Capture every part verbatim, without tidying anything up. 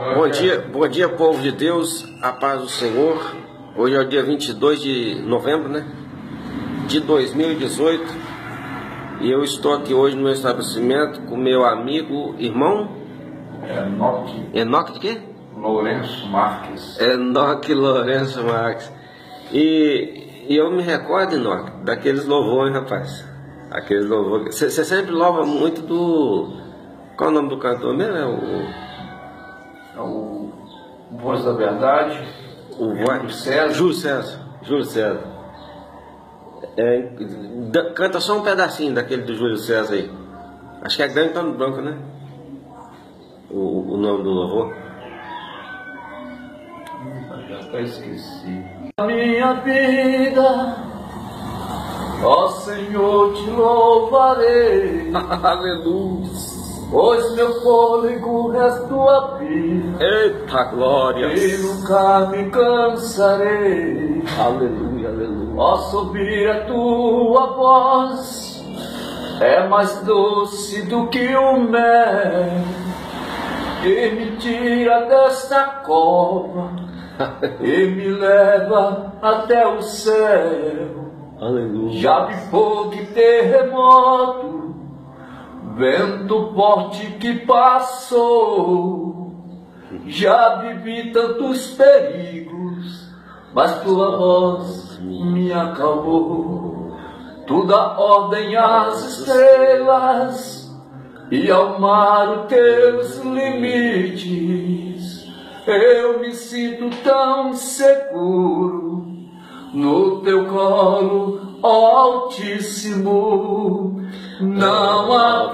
Bom dia, bom dia, povo de Deus, a paz do Senhor. Hoje é o dia vinte e dois de novembro, né, de dois mil e dezoito. E eu estou aqui hoje no meu estabelecimento com meu amigo, irmão Enoque. Enoque de quê? Lourenço Marques. Enoque Lourenço Marques. E, e eu me recordo, Enoque, daqueles louvores, rapaz. Aqueles louvores. Você sempre louva muito do... Qual é o nome do cantor mesmo? É o... É o Voz da Verdade. O Júlio César. Júlio César. Júlio César. É, da, canta só um pedacinho daquele do Júlio César aí. Acho que é Grande Pano Branco, né? O, o nome do louvor. Já até esqueci. A minha vida, ó Senhor, te louvarei. Aleluia. Pois meu fôlego és tua vida. Eita glória. E nunca me cansarei. Aleluia, aleluia. Posso ouvir a tua voz, é mais doce do que o mel, e me tira desta cova e me leva até o céu. Aleluia. Já vi fogo e terremoto, vento forte que passou. Já vivi tantos perigos, mas tua voz me acalmou. Tu dá ordem às estrelas e ao mar os teus limites. Eu me sinto tão seguro no teu colo, ó Altíssimo. Não há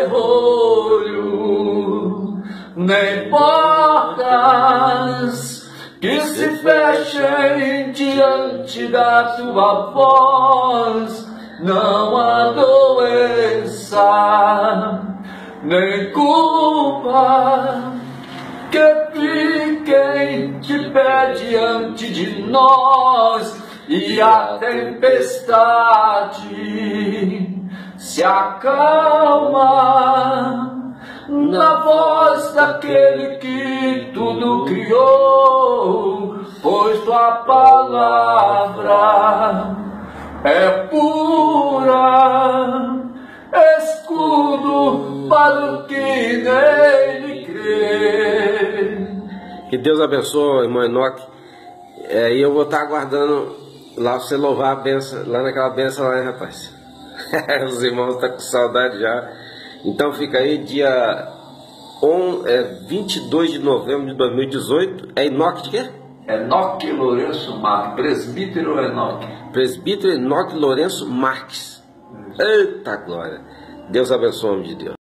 ferrolho, nem portas que se fechem diante da tua voz. Não há doença, nem culpa que fiquem de pé diante de nós. E a tempestade se acalma na voz daquele que tudo criou, pois tua palavra é pura, escudo para o que nele crê. Que Deus abençoe, irmão Enoque. É, e eu vou estar aguardando lá você louvar a benção, lá naquela benção lá, hein, rapaz? Os irmãos estão com saudade já. Então fica aí, dia on, é, vinte e dois de novembro de dois mil e dezoito. É Enoque de quê? Enoque Lourenço Marques, presbítero Enoque. Presbítero Enoque Lourenço Marques. Eita glória. Deus abençoe o nome de Deus.